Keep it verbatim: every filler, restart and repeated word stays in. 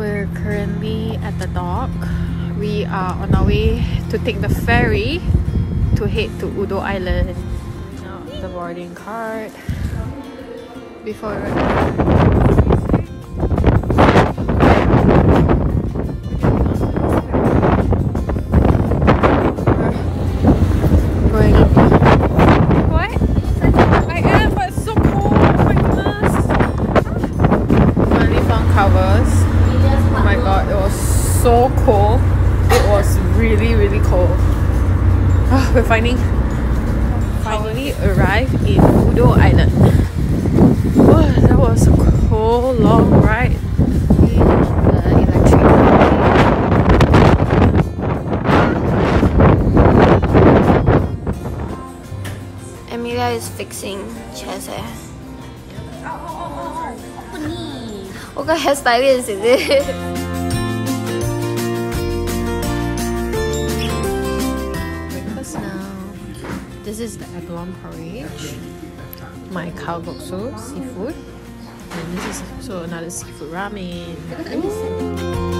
We're currently at the dock. We are on our way to take the ferry to head to Udo Island. Now the boarding card before we so cold. It was really really cold. Oh, we're finally finally arrived in Udo Island. Oh, that was a cold long ride. The electric Emilia is fixing chest hair. Oh, got hairstylist, is it? This is the abalone porridge, my kalguksu seafood, and this is also another seafood ramen.